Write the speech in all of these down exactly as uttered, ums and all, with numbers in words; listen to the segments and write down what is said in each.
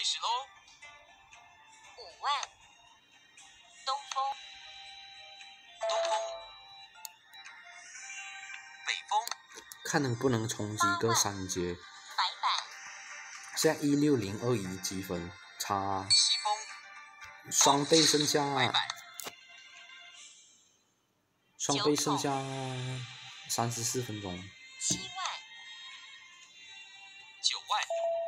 始喽！ 五万，东风， 东风，北风， 看能不能冲击个三阶。 白板， 现在一六零二一积分，差西风， 双倍剩下， 白板， 双倍剩下三十四分钟。 七万， 九万，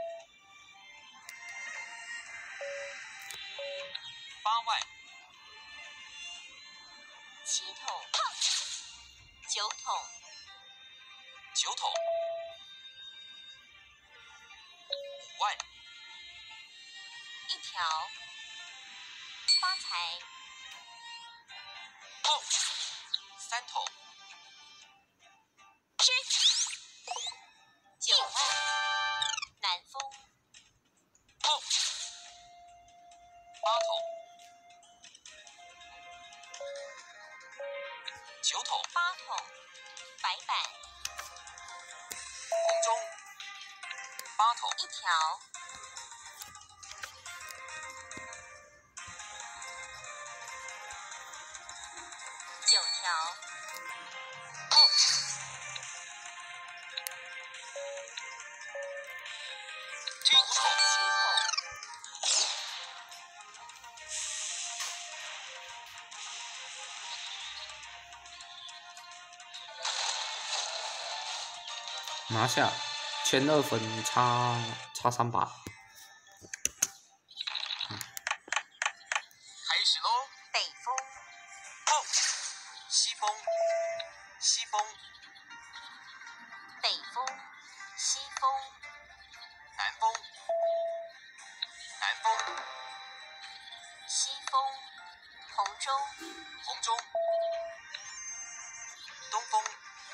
八万， 七桶，九桶， 九桶，五万， 一条，发财， 碰，三桶， 吃，九万，南风， 碰，八桶，九桶， 八桶，白板， 红中，八桶， 一条，九条， 碰，金七桶， 桶， 拿下，千二分，差差三把。 开始喽！ 北风， 碰，西风，西风， 北风，西风， 南风，南风， 西风，红中， 红中，东风，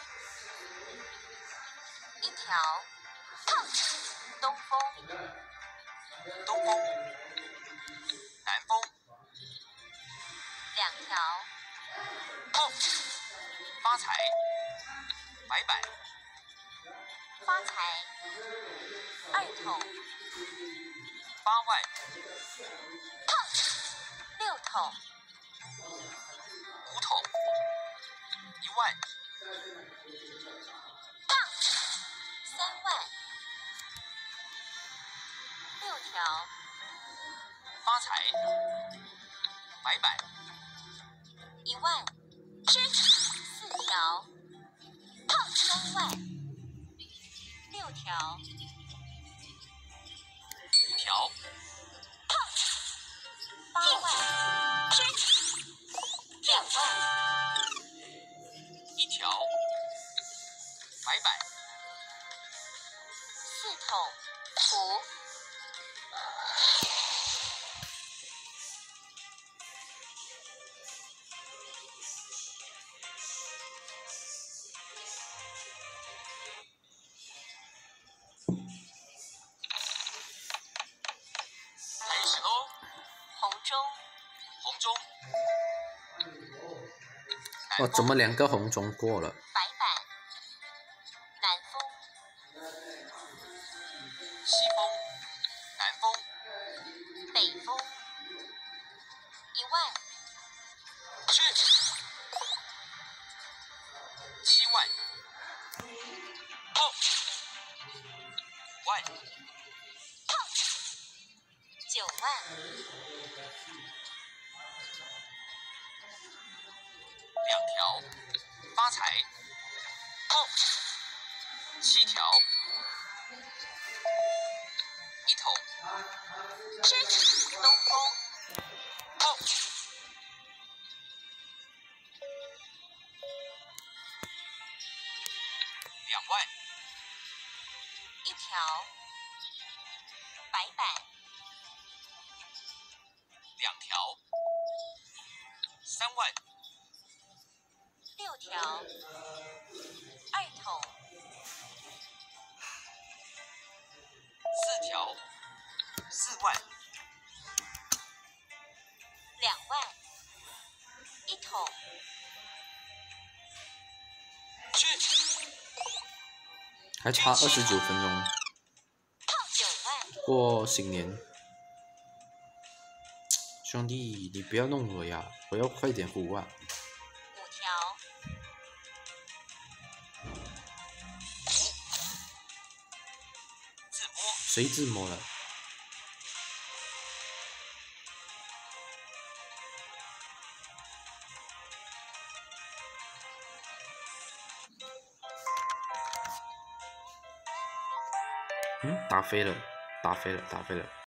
一条，东风， 东风，南风， 两条， 碰，发财，白板， 发财，二桶， 八万， 六桶， 五桶，一万， 三万，六条， 发财，白板， 一万，四条，三万，六条， 五条， 八万，两万， 一条，白板， 四桶，土， 开始喽！ 红中， 红中， 哦，怎么两个红中过了？ 白板，南风， 西风，南风， 北风，一万， 去，七万，碰，五万， 九万， 两条，发财，碰，七条，一桶， 东风， 碰，两万， 一条，白板， 两条，三万， 六条，二桶， 四条，四万， 两万，一桶， 去， 还差二十九分钟， 九万， 过新年。 兄弟，你不要弄我呀！我要快点胡啊！ 五条， 自摸， 谁自摸了？嗯，打飞了，打飞了，打飞了。